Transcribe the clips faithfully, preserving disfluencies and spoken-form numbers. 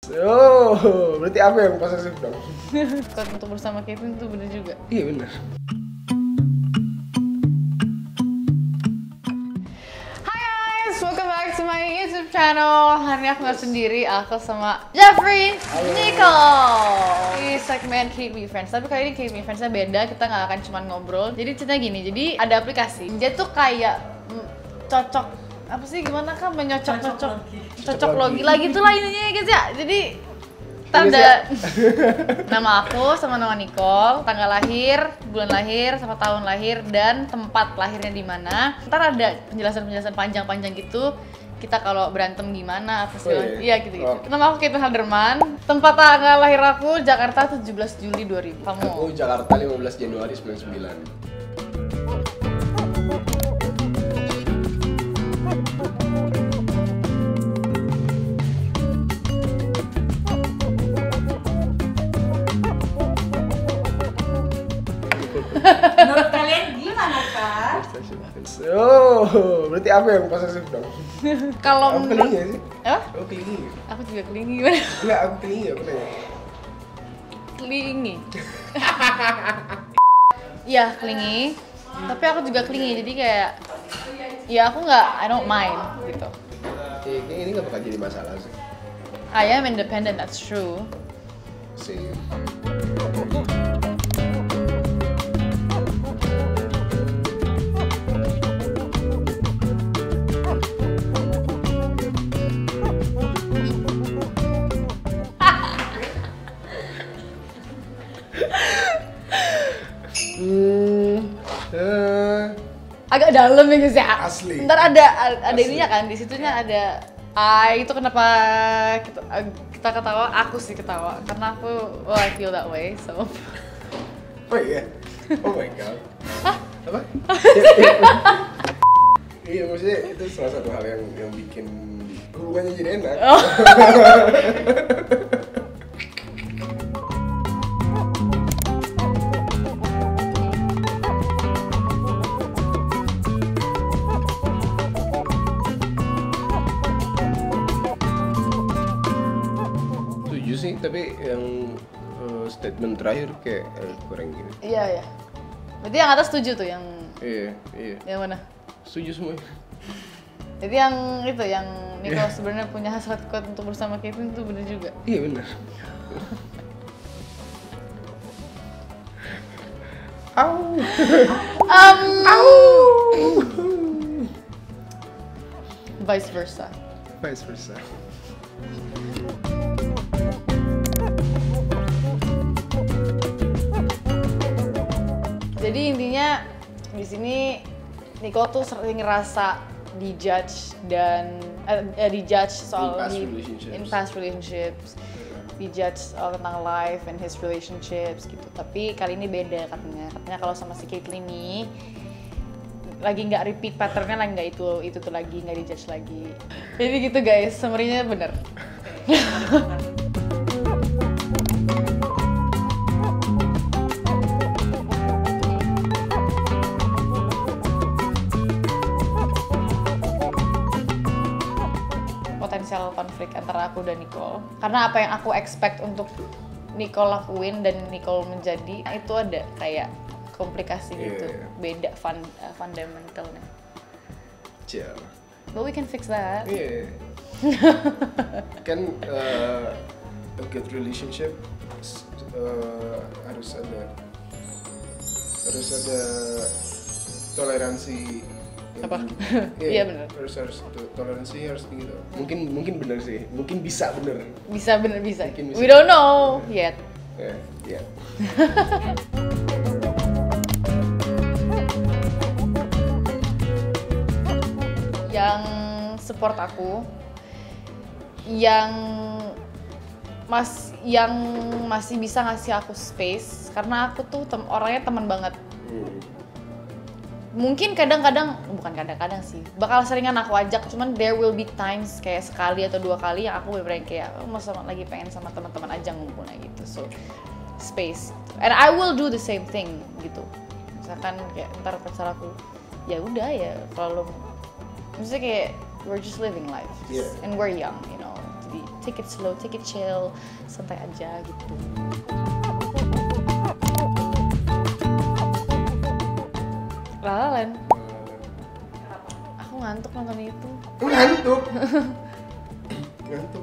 Oh, berarti apa yang posesif dong? Kuat untuk bersama Kevin itu bener juga. Iya bener. Hi guys, welcome back to my YouTube channel. Hari ini aku nggak sendiri, aku sama Jeffrey, Nicole. Di segmen Keep Me Friends, tapi kali ini Keep Me Friends-nya beda. Kita nggak akan cuma ngobrol. Jadi ceritanya gini, jadi ada aplikasi. Dia tuh kayak mm, cocok apa sih gimana kan menyocok-cocok cocok logi lagi tuh lah ininya ya guys ya. Jadi tanda nama aku sama nama Nicole, tanggal lahir, bulan lahir, sama tahun lahir dan tempat lahirnya di mana. Ntar ada penjelasan-penjelasan panjang-panjang gitu. Kita kalau berantem gimana apa sih? Oh, iya. Iya gitu-gitu. Oh. Nama aku Kevin Halderman. Tempat tanggal lahir aku Jakarta tujuh belas Juli dua ribu. Kamu? Aku Jakarta lima belas Januari sembilan puluh sembilan. Menurut kalian gimana, Kak? Oh, berarti apa yang posesif dong? Kalau Aku kelingi sih. Apa? Aku kelingi. Aku juga kelingi gimana? Enggak, aku kelingi aku tanya. Kelingi. Iya, kelingi. Tapi aku juga kelingi, jadi kayak ya aku nggak, I don't mind gitu. Eh, kayaknya ini nggak bakal jadi masalah sih. I am independent, that's true. Sih. Hmm, eh, Agak dalam ya guys ya. Asli. Ntar ada ada Asli. ininya kan, di situnya ada I itu kenapa kita, kita ketawa, aku sih ketawa karena aku, well I feel that way, so oh iya, oh my god. Apa? Iya, maksudnya itu salah satu hal yang yang bikin hubungannya jadi enak. Oh. Setuju sih, tapi yang eh, statement terakhir kayak eh, kurang gini. Iya ya. Berarti yang atas setuju tuh, yang Iya, iya. yang mana? Setuju semuanya. Jadi yang itu, yang Nicole sebenarnya punya hasrat kuat untuk bersama Kevin itu bener juga. Iya benar. Au. Um, vice versa. Vice versa. Jadi intinya di sini Nicole tuh sering ngerasa dijudge dan eh, eh, dijudge soal In past di- relationships. in past relationships, dijudge soal tentang life and his relationships gitu. Tapi kali ini beda katanya. Katanya kalau sama si Caitlyn ini lagi nggak repeat patternnya, lagi nggak itu itu tuh lagi nggak dijudge lagi. Jadi gitu guys, summary-nya bener. Potensial konflik antara aku dan Nicole, karena apa yang aku expect untuk Nicole lakuin dan Nicole menjadi itu ada kayak komplikasi Iya, gitu, iya. beda fun, uh, fundamentalnya. Ciao. But we can fix that. Iya. Kan eh, a good relationship eh, harus ada harus ada toleransi. yang Apa? tinggi. Iya, benar. Harus harus to- toleransi harus tinggi tuh. Mungkin mungkin benar sih. Mungkin bisa benar. Bisa bener bisa. Mungkin bisa. We don't know yet. Ya, ya. Yang support aku, yang mas yang masih bisa ngasih aku space karena aku tuh tem orangnya teman banget. Hmm. Mungkin kadang-kadang, bukan kadang-kadang sih, bakal seringan aku ajak, cuman there will be times kayak sekali atau dua kali yang aku bener-bener kayak oh, mau sama, lagi pengen sama teman-teman aja ngumpulnya gitu, so space. And I will do the same thing gitu. Misalkan kayak ntar pacar aku, ya udah ya kalau lo, maksudnya kayak we're just living life Yeah. and we're young, you know. Jadi take it slow, take it chill, santai aja gitu. La La Land. Aku ngantuk nonton itu. Ngantuk. Ngantuk.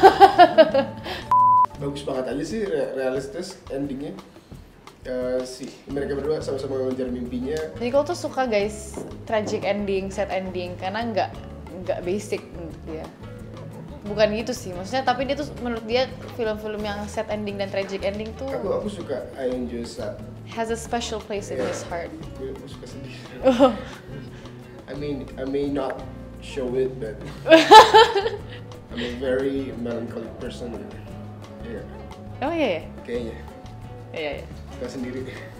Bagus banget aja sih, re- realistis endingnya. Uh, si mereka berdua sama-sama mengejar mimpinya. Nicole tuh suka guys tragic ending, sad ending karena nggak nggak basic menurut dia. Bukan gitu sih, maksudnya tapi dia tuh menurut dia film-film yang sad ending dan tragic ending tuh Aku aku suka I enjoy sad. has a special place in Yeah. his heart. Gue aku suka sedih. I mean, I may not show it, but I'm a very melancholic person. Iya, Oh iya ya? kayaknya. Iya iya. Suka sendiri.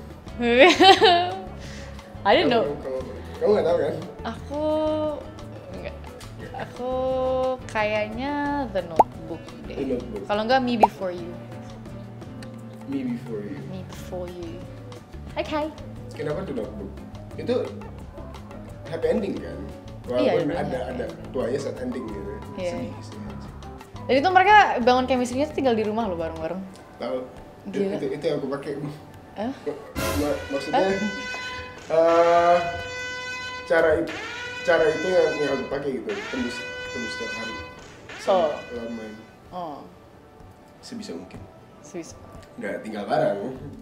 I didn't know. Kamu, kamu, kamu nggak tahu kan? Aku enggak. Aku kayaknya The Notebook deh. The Notebook. Kalau enggak Me Before You. Me Before You. Me Before You. Okay. Kenapa The Notebook? Itu happy ending kan? Iya, Walaupun iya, ada iya. ada tuanya sad ending gitu. Iya. Sedih, sedih. Dan itu mereka bangun chemistry-nya tuh tinggal di rumah loh bareng-bareng. Tahu? Itu, Gila. itu, itu yang aku pakai. Eh? Ma- maksudnya eh, cara itu cara itu yang, yang aku pakai gitu, tembus tembus setiap hari. Oh. Sama main Oh, sebisa mungkin. Swiss. Nggak tinggal bareng.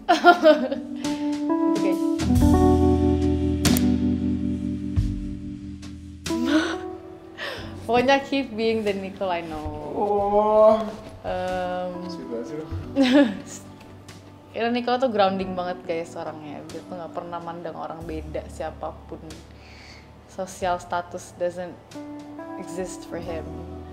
Oke. Pokoknya keep being the Nicole I know. Oh, Um, sweet banget sih lo. Karena Nicole tuh grounding banget guys orangnya. Dia tuh nggak pernah mandang orang beda siapapun. Social status doesn't exist for him.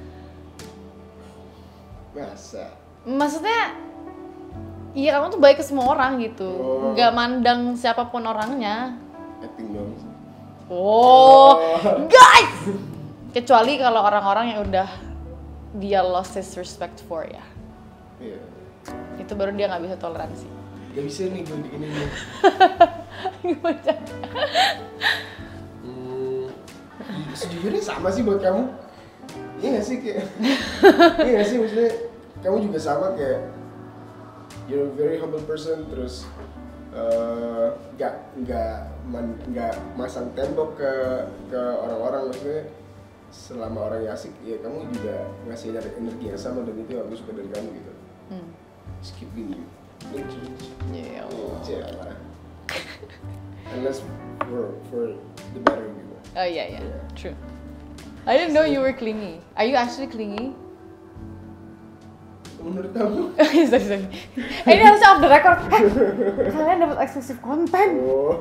Masa? Maksudnya, iya kamu tuh baik ke semua orang gitu. Oh. Nggak mandang siapapun orangnya. Acting dong. Oh, guys! Kecuali kalau orang-orang yang udah dia lost his respect for ya. Iya. Itu baru dia nggak bisa toleransi. Gak bisa nih gue bikin ini. Gimana? Hmm, sejujurnya sama sih buat kamu. Iya gak sih kayak? Iya gak sih maksudnya kamu juga sama kayak you're a very humble person terus eh, nggak nggak man- nggak masang tembok ke ke orang-orang maksudnya selama orang yang asik ya kamu juga ngasih energi yang sama dan itu yang aku suka dari kamu gitu. Hmm. Just keep being you. Don't change. Yeah. Yeah, lah. Unless for for the better gitu. Oh iya iya, true. I didn't know you were clingy. Are you actually clingy? Menurut kamu? sorry, sorry. Eh, ini harusnya off the record. Eh, kalian dapat eksklusif konten. Oh.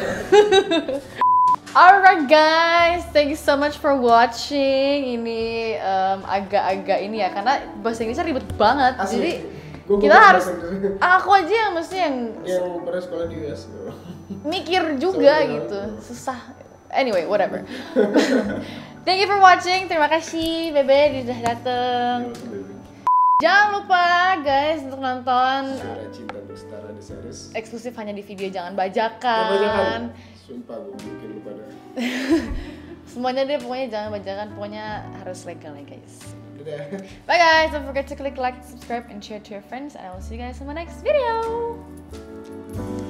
Alright guys, thank you so much for watching. Ini um, agak-agak ini ya, karena bahasa Inggrisnya ribet banget. Asli. Jadi Gua- gua kita bahasa harus, Inggris. aku aja yang mesti yang Yang pernah sekolah di U S. mikir juga Sama gitu, dengan- susah. Anyway, whatever. Thank you for watching. Terima kasih Bebe udah dateng. Jangan lupa guys untuk nonton Suara cinta untuk setara di series. eksklusif hanya di video Jangan Ya, bajakan. Bajakan. Sumpah gue bikin lu pada. Semuanya deh pokoknya jangan bajakan, pokoknya harus legal ya guys. Dadah. Bye guys, don't forget to click like, subscribe, and share to your friends, and I will see you guys in my next video.